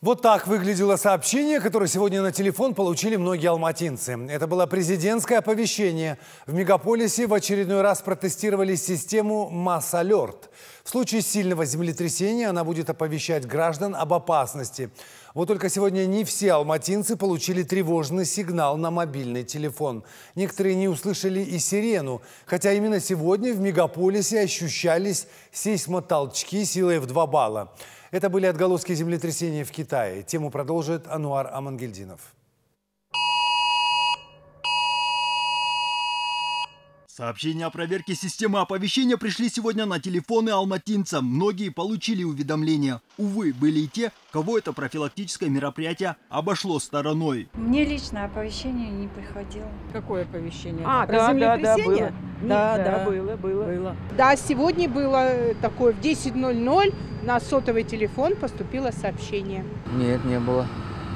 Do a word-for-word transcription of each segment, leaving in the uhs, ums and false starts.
Вот так выглядело сообщение, которое сегодня на телефон получили многие алматинцы. Это было президентское оповещение. В мегаполисе в очередной раз протестировали систему Масс-Алерт. В случае сильного землетрясения она будет оповещать граждан об опасности. Вот только сегодня не все алматинцы получили тревожный сигнал на мобильный телефон. Некоторые не услышали и сирену, хотя именно сегодня в мегаполисе ощущались сейсмотолчки силой в два балла. Это были отголоски землетрясения в Китае. Тему продолжит Ануар Амангельдинов. Сообщения о проверке системы оповещения пришли сегодня на телефоны алматинцам. Многие получили уведомления. Увы, были и те, кого это профилактическое мероприятие обошло стороной. Мне лично оповещение не приходило. Какое оповещение? А, Про да, да, да, было. Нет, Да, да, да, было, было, было. Да, сегодня было такое, в десять ноль ноль на сотовый телефон поступило сообщение. Нет, не было.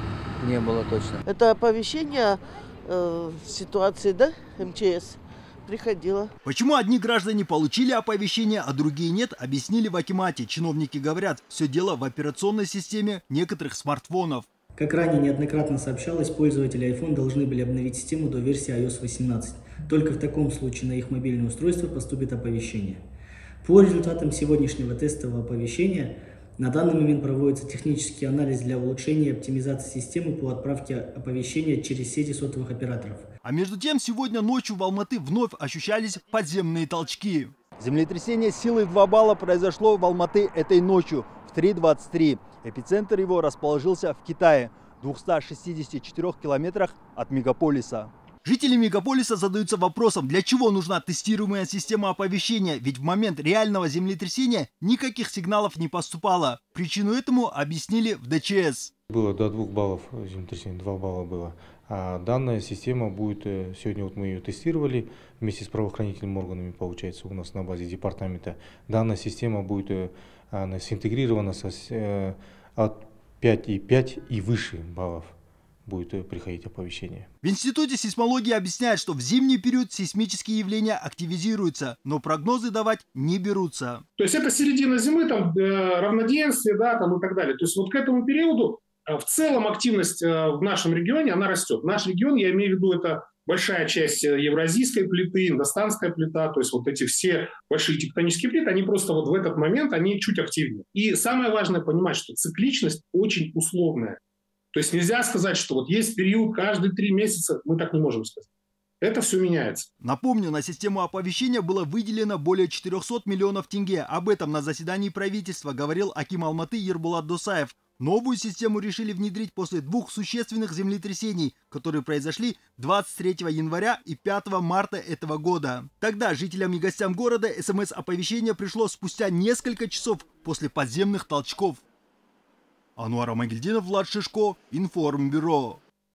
Не было точно. Это оповещение э, в ситуации, да, эм че эс приходило. Почему одни граждане получили оповещение, а другие нет, объяснили в акимате. Чиновники говорят, все дело в операционной системе некоторых смартфонов. Как ранее неоднократно сообщалось, пользователи iPhone должны были обновить систему до версии ай о эс восемнадцать. Только в таком случае на их мобильное устройство поступит оповещение. По результатам сегодняшнего тестового оповещения на данный момент проводится технический анализ для улучшения и оптимизации системы по отправке оповещения через сети сотовых операторов. А между тем, сегодня ночью в Алматы вновь ощущались подземные толчки. Землетрясение силой в два балла произошло в Алматы этой ночью в три двадцать три. Эпицентр его расположился в Китае, в двухстах шестидесяти четырёх километрах от мегаполиса. Жители мегаполиса задаются вопросом, для чего нужна тестируемая система оповещения, ведь в момент реального землетрясения никаких сигналов не поступало. Причину этому объяснили в дэ че эс. Было до двух баллов землетрясения, два балла было. А данная система будет, сегодня вот мы ее тестировали вместе с правоохранительными органами, получается, у нас на базе департамента. Данная система будет она синтегрирована со, от пяти и пяти и выше баллов. Будет приходить оповещение. В Институте сейсмологии объясняют, что в зимний период сейсмические явления активизируются, но прогнозы давать не берутся. То есть это середина зимы, там, равноденствие, да, там, и так далее. То есть вот к этому периоду в целом активность в нашем регионе, она растет. Наш регион, я имею в виду, это большая часть евразийской плиты, индостанская плита, то есть вот эти все большие тектонические плиты, они просто вот в этот момент, они чуть активнее. И самое важное понимать, что цикличность очень условная. То есть нельзя сказать, что вот есть период каждые три месяца, мы так не можем сказать. Это все меняется. Напомню, на систему оповещения было выделено более четырёхсот миллионов тенге. Об этом на заседании правительства говорил аким Алматы Ербулат Досаев. Новую систему решили внедрить после двух существенных землетрясений, которые произошли двадцать третьего января и пятого марта этого года. Тогда жителям и гостям города эс эм эс-оповещение пришло спустя несколько часов после подземных толчков. Ануар Амангельдинов, Влад Шишко, Информбюро.